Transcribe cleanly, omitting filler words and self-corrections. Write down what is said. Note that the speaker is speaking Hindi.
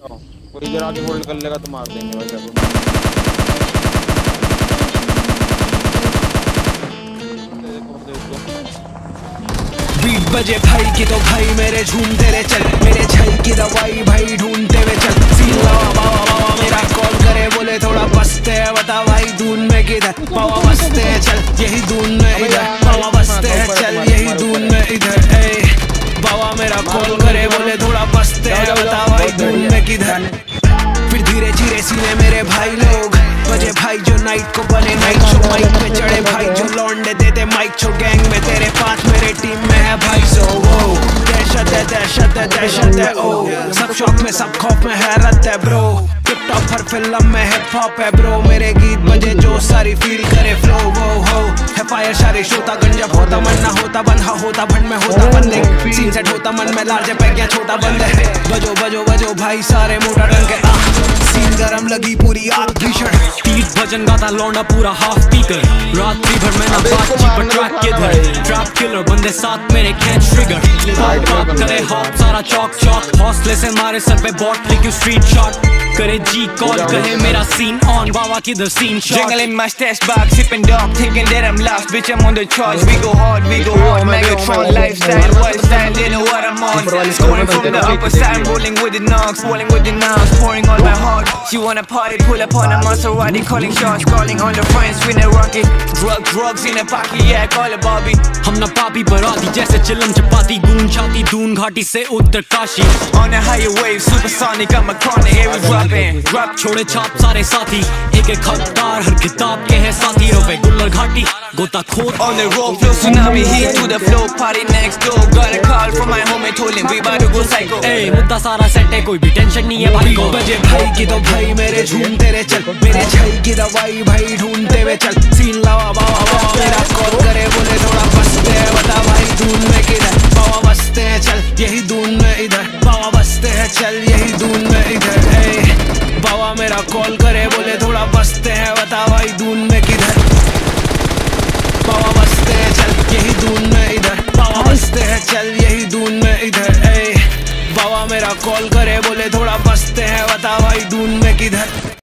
कोई इधर आके होल्ड कर लेगा तो मार देंगे भाई सब। बीट बजे भाई की तो भाई मेरे झूमते रे चल, मेरे छई की दवाई भाई ढूंढते हुए चल। सीन लावा बावा बावा मेरा कॉल करे बोले थोड़ा बसते है, बता भाई दून में किधर बावा बसते है चल यही दून में इधर, बावा बसते है चल यही दून में इधर। बाबा मेरा कॉल करे बोले थोड़ा बसते है, बता भाई दून में किधर। फिर धीरे धीरे सीने मेरे भाई लोग बजे भाई जो नाइट को बने नाइट शो, माइक पे चढ़े भाई जो लौंडे देते माइक शो। गैंग में तेरे पास मेरे टीम में है भाई सो वो दहशत है दहशत है दहशत है ओ। सब शौक में सब खौफ में हैरत है ब्रो, टिप टॉप हर फिल्म में हिप हॉप है ब्रो। मेरे गीत बजे जो सारी फील करे फ्लो वो हो है फायर शारी शोता गंजब होता मन ना होता बंधा होता भंड में होता बंदे सीन सेट होता मन में लार्ज पे क्या छोटा बंद है। बजो बजो बजो भाई सारे मोटा टन के सीन गरम लगी पूरी आग भीषण। तीस भजन गाता लौंडा पूरा हाफ स्पीकर, रात्रि भर में ना बातचीत पर ट्रैक किधर। ट्रैप किलर बंदे साथ मेरे कैच ट्रिगर, बात करे हॉप सारा चौक चौक। हौसले से मारे सर पे बॉट लेके स्ट्रीट शॉट करे जी कॉल कहे मेरा सीन ऑन बाबा किधर scene shot. Jungle in my stash box, sipping dog, thinking that I'm lost. Bitch, I'm on the charge. We go hard, we go hard. Megatron lifestyle, what style? They know what I'm on. Scoring from the upper side, rolling with the knocks, rolling with the knocks, pouring all my heart. She wanna party, pull up on a Maserati, calling shots, calling on the friends, we a rocket. Drugs in a pocket, yeah, call a Bobby. हम ना पापी बराती जैसे चिलम चपाती, गूंज छाती दून घाटी से उत्तर Kashi. On a higher wave, supersonic, I'm a chronic, here we dropping. Drop छोड़े छाप सारे साथी, एक एक खतदार हर किताब के है साथी। रोवे गुल्लर घाटी गोताखोर on the road, flow tsunami, heat to the flow, party next door. Got a call from my homie, told him we about to go psycho. ए मुद्दा सारा सेट है, कोई भी टेंशन नहीं है भाई को। बजे भाई की तो भाई मेरे झूमते रे चल, मेरे छई की दवाई भाई ढूंढते हुए चल। सीन लावा बावा बावा मेरा कॉल करे बोले थोड़ा बसते है, बता भाई दून में किधर बावा बसते है चल यही दून में इधर, बावा बसते है चल यही दून में इधर। बाबा मेरा कॉल करे बोले थोड़ा बसते हैं, बता भाई दून में किधर बाबा बसते हैं चल यही दून में इधर, बाबा बसते हैं चल यही दून में इधर। बाबा मेरा कॉल करे बोले थोड़ा बसते हैं, बता भाई दून में किधर।